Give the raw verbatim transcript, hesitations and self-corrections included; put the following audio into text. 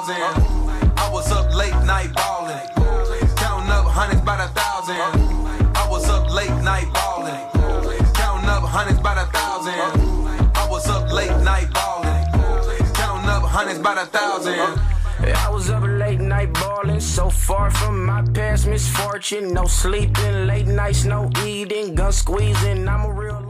thousand. I was up late night ballin', counting up hundreds by the thousand. I was up late night ballin', counting up hundreds by the thousand. I was up late night ballin', counting up hundreds by the thousand. I was up late night ballin', so far from my past misfortune. No sleeping, late nights, no eating, gun squeezing. I'm a real